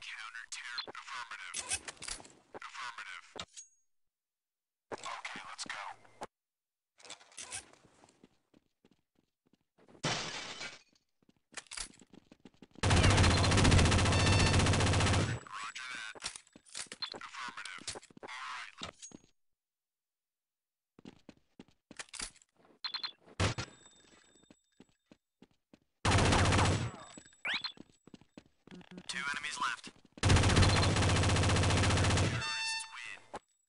Counter-terror. Affirmative. Affirmative. Okay, let's go. Roger that. Affirmative. All right. Two enemies left. Terrorists win.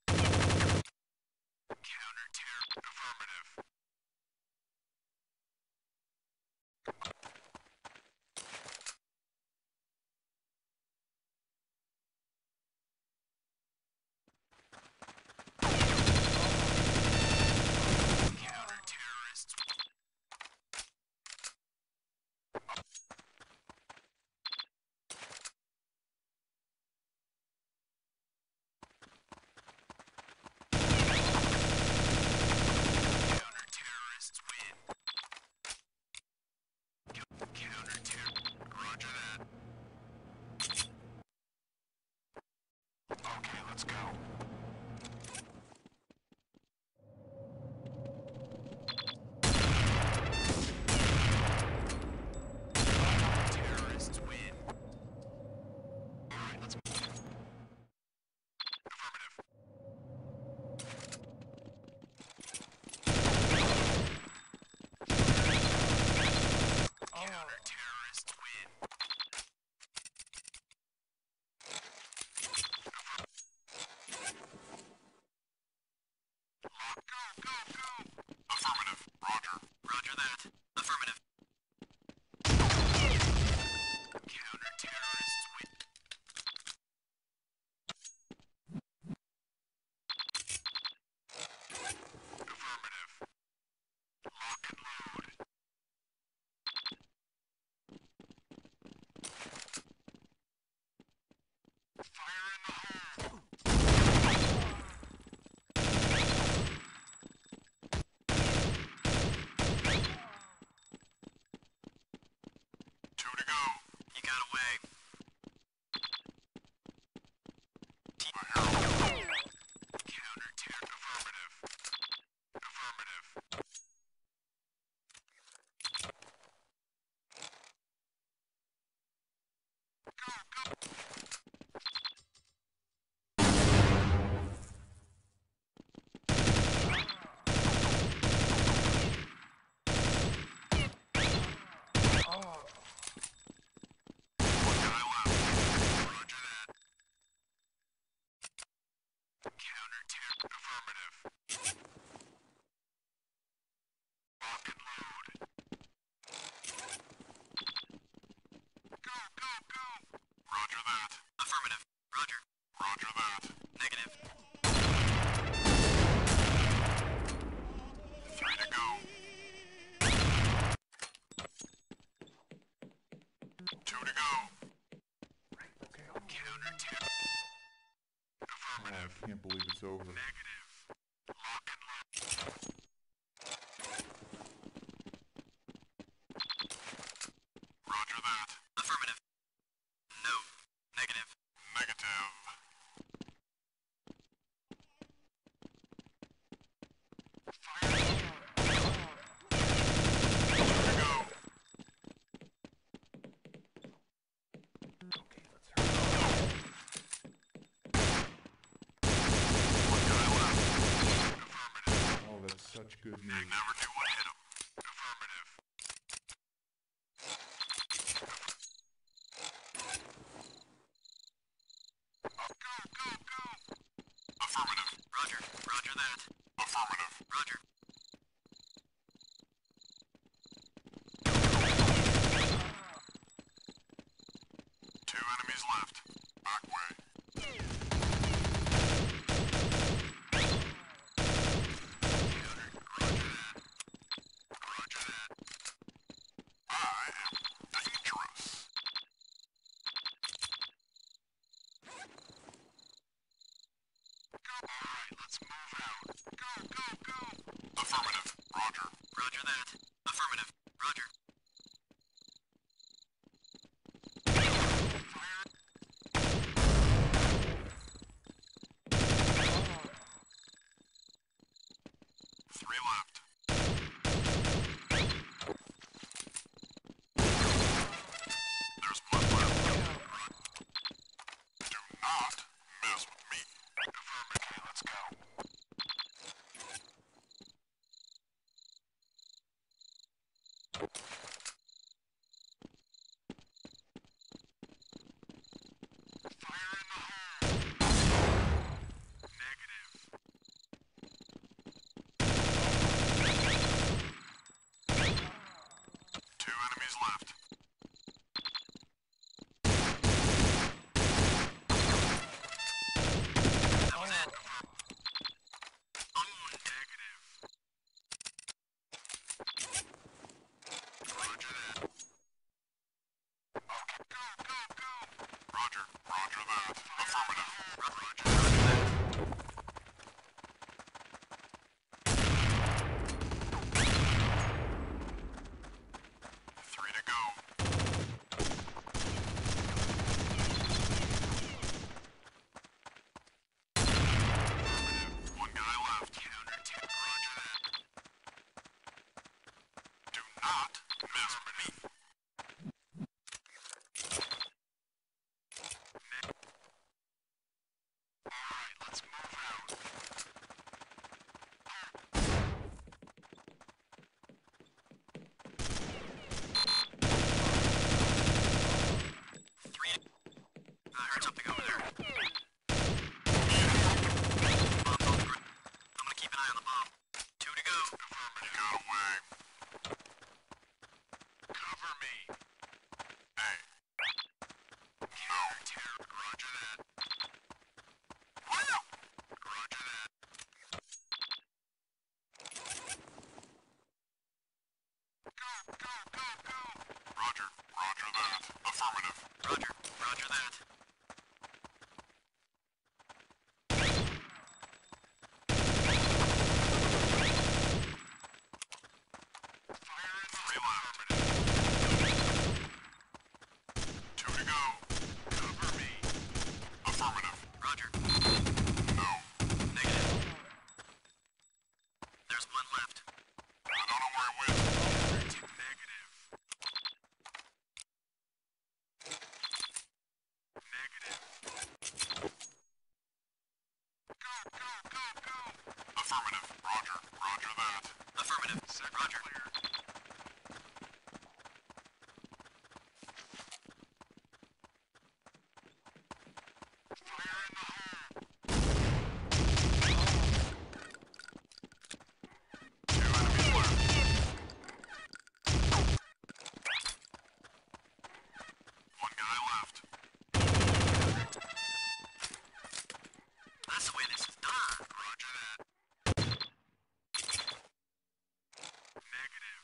Counter-terror. Affirmative. Counter-terrorists. Counter-terrorists win. Counter-terror. Roger that. Okay, let's go. Terrorists win. All right, let's move. Affirmative. Counter-terrorists win. Go, go, go! Affirmative. Roger. Roger that. Affirmative. Counter-terrorists win. Affirmative. Lock and load. Fire in the hole! Two to go. You got away. Counter-terror. Affirmative. Affirmative. Go, go! One guy left. Roger that. Counter-terror. Affirmative. Lock and load. Go, go, go! Roger that. Affirmative. Roger. Roger that. Negative. Three to go. Two to go. Counter-terror. Affirmative. I can't believe it's over. Negative. Lock and load. Roger that. Affirmative. No. Negative. Negative. Fire. Here we go. Okay, let's hurry. One guy left. Affirmative. Oh, that's such good They news. never knew what hit him. Affirmative. Go, go, go! Affirmative. Roger. Roger that. Affirmative. Roger. Two enemies left. Back way. Counter. Roger that. Roger that. I am dangerous. Go. All right, let's move out. Go, go, go! Affirmative. Roger. Roger that. Affirmative. Roger. Fire. that. Affirmative. Roger that. Three to go. One guy left. Counter tech. Roger that. Do not mess with me. Alright, let's move out. Three. I heard something over there. Bomb's on the ground. I'm gonna keep an eye on the bomb. Two to go. Affirmative. Got away. Cover me. Hey. No. Roger that. Wow. Roger that. Go, go, go, go. Roger. Roger that. Affirmative. Roger. Roger that. Fire in the three left. Two to go. Cover me. Affirmative. Roger. No. Negative. There's one left. I don't know where it went. Negative. Negative. Go, go, go, go. Affirmative. Roger. Roger that. Affirmative. Roger. Clear. Fire in the hole. Two enemies left. One guy left. That's the way this is done. Roger that. Negative.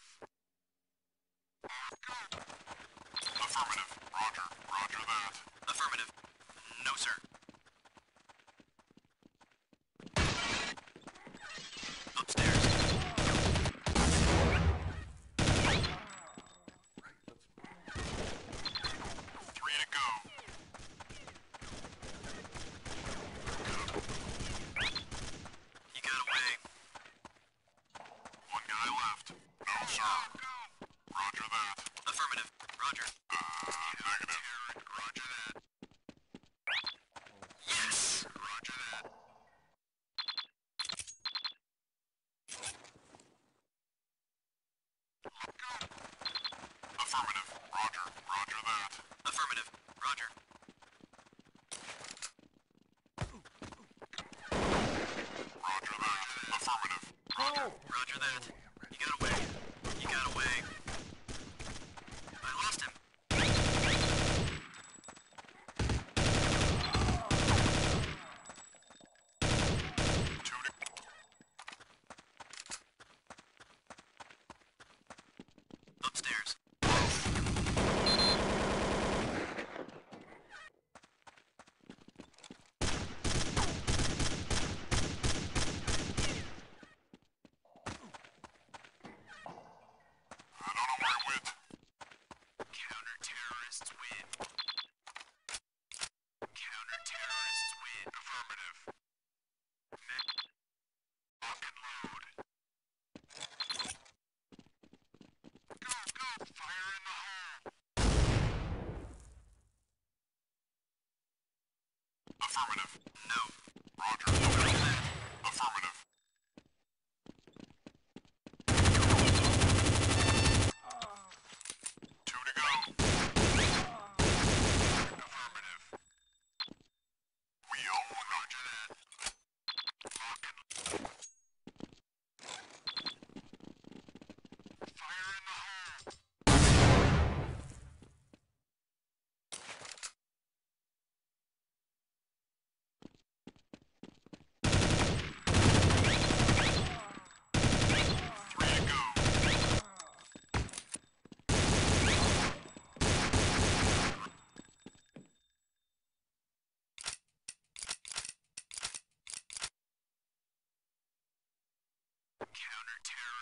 Go. Affirmative. Roger. Roger that. Affirmative. No, sir. Upstairs. Three to go. He got away. One guy left. No, sir. Roger that. Affirmative. Roger. Negative. Roger that. Yes! Roger that. Go. Affirmative. Roger. Roger that. Affirmative. Roger. Roger that. Affirmative. Roger. Roger that. He got away. He got away. I lost him. Two to upstairs. I don't know where it went. Counter-terrorists win. Counter-terrorists win. Affirmative. Lock and load. Go, go! Fire in the hole! Affirmative. No. Roger. Affirmative. Two to go. Affirmative. We own. Roger that. Lock and fire in the hole.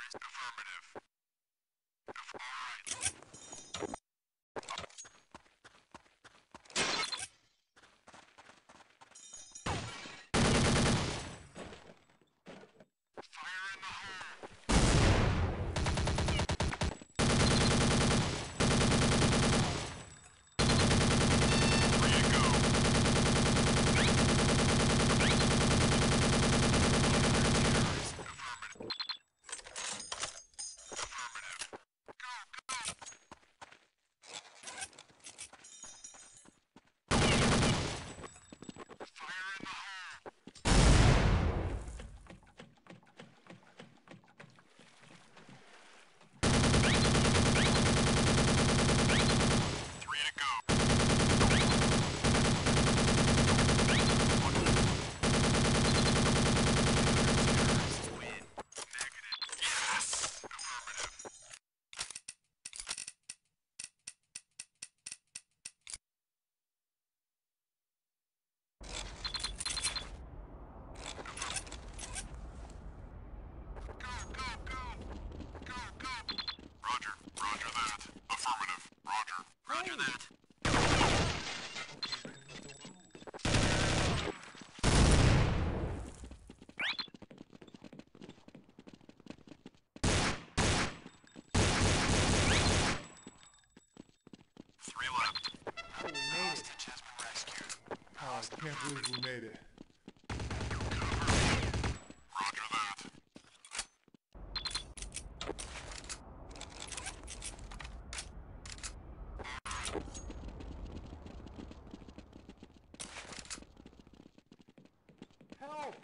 Roger that. Three left. Oh, we made it. Hostage has been rescued. Oh, I can't believe we made it. Roger that. Help!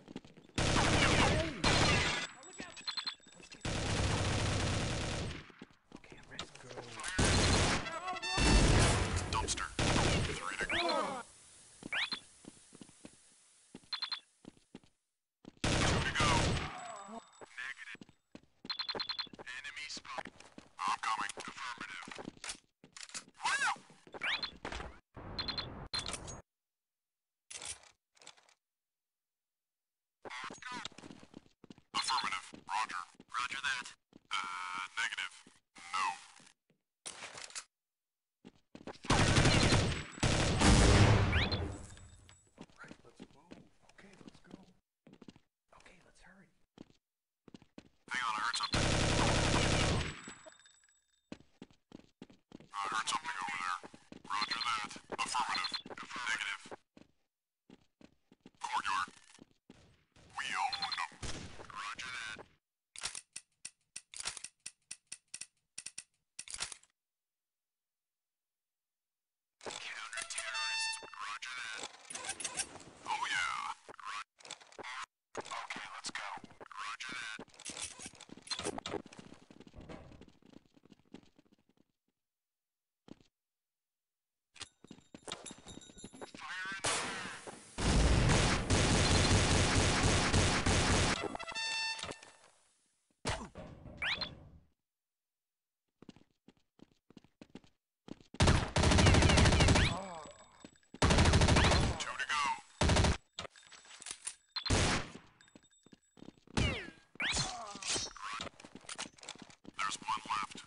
Dumpster. Three to go. Two to go. Negative. Enemy spot. I'm coming. Affirmative. Affirmative. Roger. Roger that. Negative. No. Right, let's move. Okay, let's go. Okay, let's hurry. Hang on, I heard something. I heard something over there. Roger that. Affirmative. Negative. Courtyard. We own them. Roger that. Counter-terrorists. Roger that. Oh yeah. Okay, let's go. Roger that. Fire in the hole. Two to go. There's one left.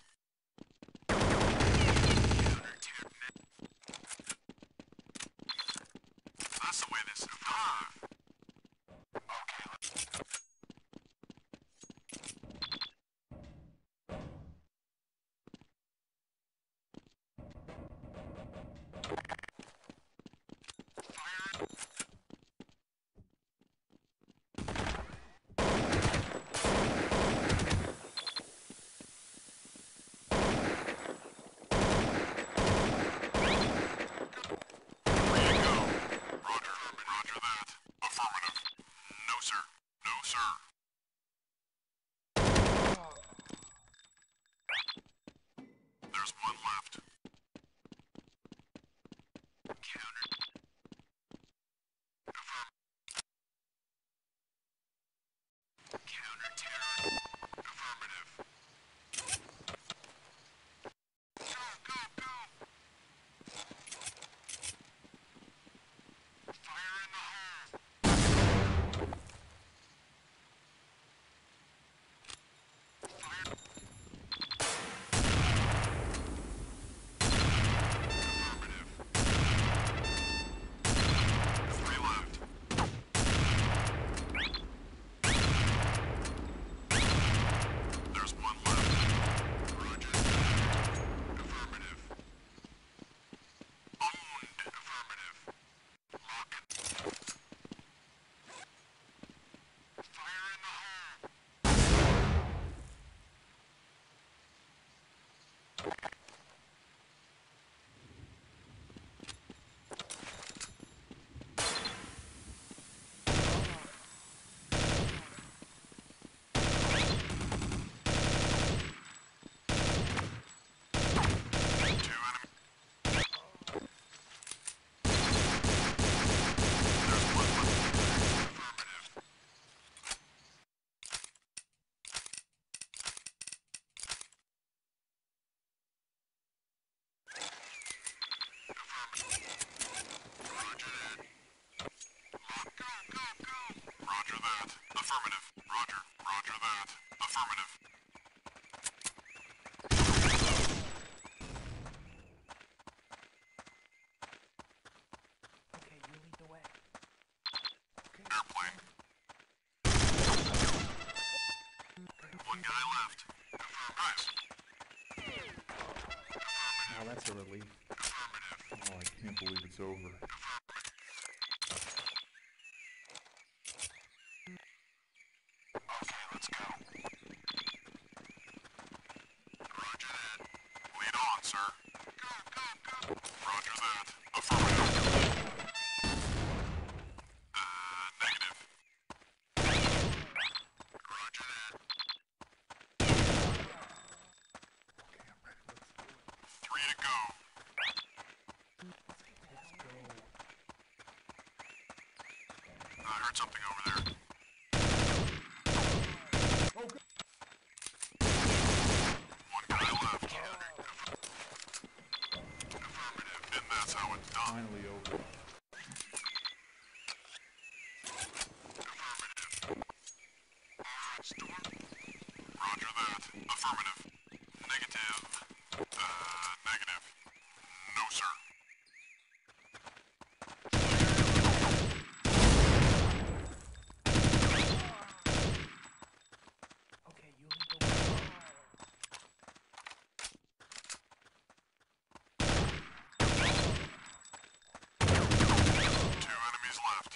That's the way this is done. Okay, three to go. Roger. Roger that. That's a relief. Oh, I can't believe it's over. Okay, let's go. Roger that. Lead on, sir. Go, go, go. Roger that. Affirmative. Negative. Roger that. Okay, I'm ready. Let's do it. 3 to go. Let's go. I heard something over there. Oh, good. One guy left. Affirmative. And that's how it's done. Finally over. Storm? Roger that. Affirmative. Negative. Negative. No, sir. Okay, you lead the way. Two enemies left.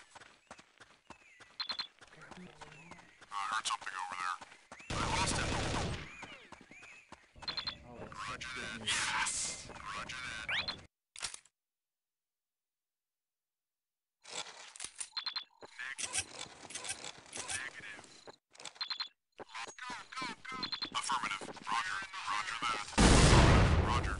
Okay, I heard something over there. I lost him. oh, that's such good news. Yes! Roger that. Negative. Go, go, go. Affirmative. Roger. Roger that. Affirmative. Roger.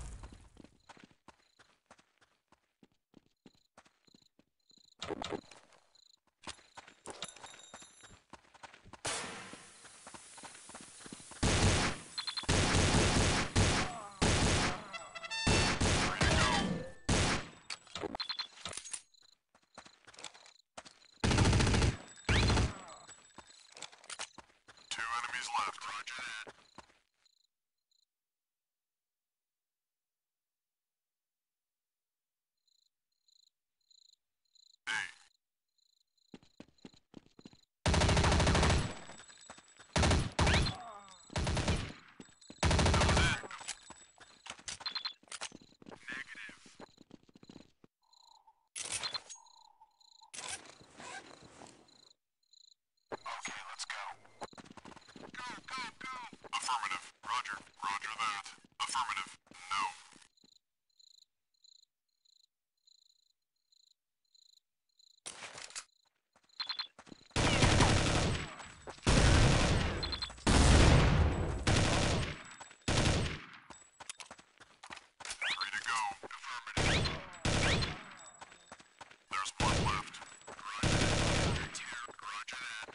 Two enemies left. Roger that. Hey. That was it. Negative. Okay, let's go. Go, go, go! Affirmative. Roger. Roger that. Affirmative. No. Three to go. Affirmative. There's one left. Roger that. Roger that.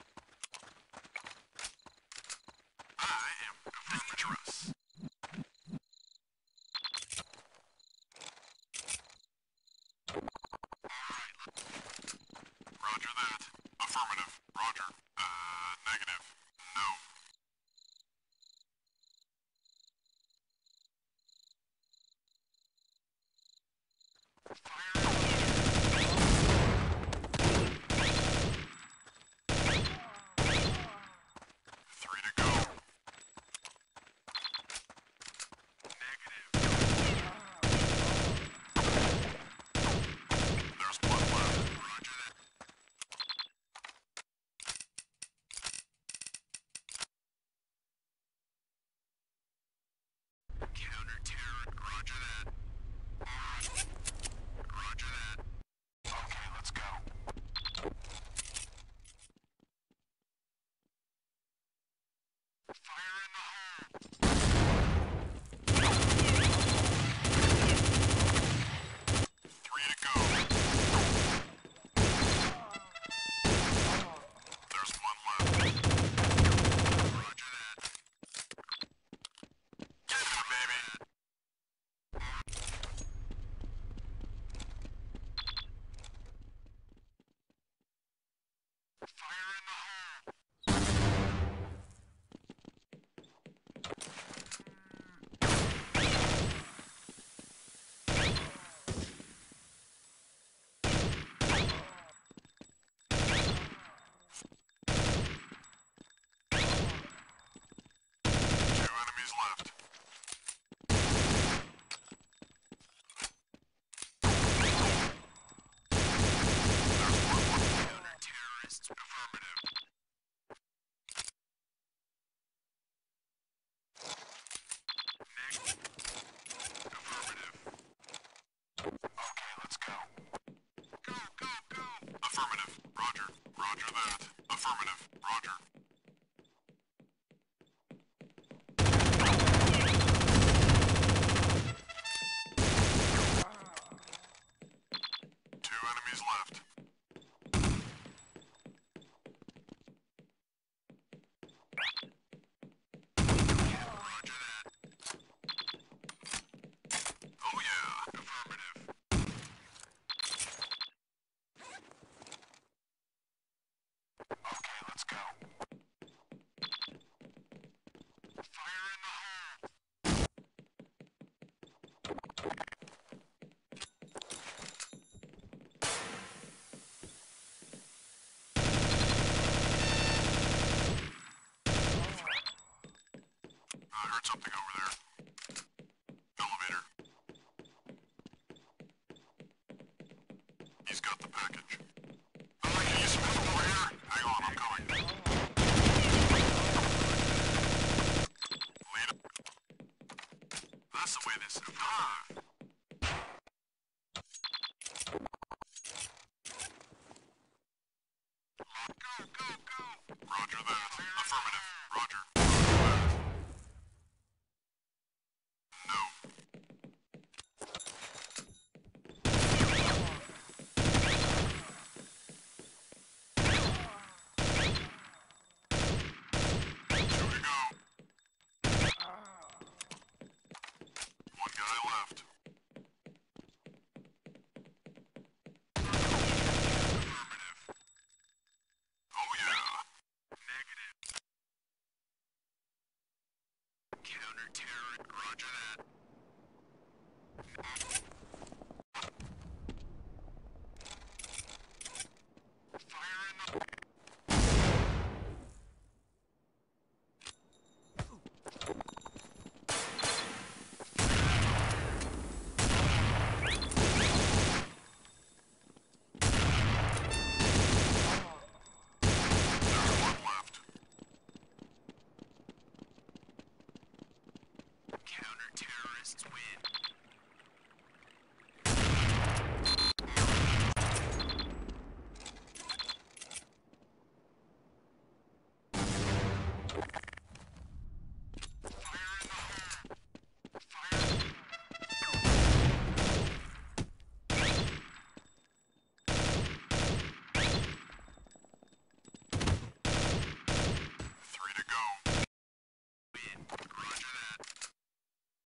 I am dangerous. Roger that. Affirmative. Roger. Negative. No. Three to go. Negative. There's one left. Roger that. Counter-terror. Roger that. Roger that. Okay, let's go. Fire in the hole! Three to go. There's one left. Roger that. Get him, baby! Fire in the hole! Two enemies left. Affirmative. Roger. Roger that. Affirmative. Roger. Two enemies left. Roger that. Oh yeah. Affirmative. Okay, let's go. Fire in the hole! I heard something over there. Elevator. He's got the package. I can use some help over here. Hang on, I'm coming. Lead up. That's the way this is done. Go, go, go! Roger that. Affirmative. Roger. No. Two to go. One guy left. Affirmative. Oh yeah. Negative. Counter-terror. Roger that.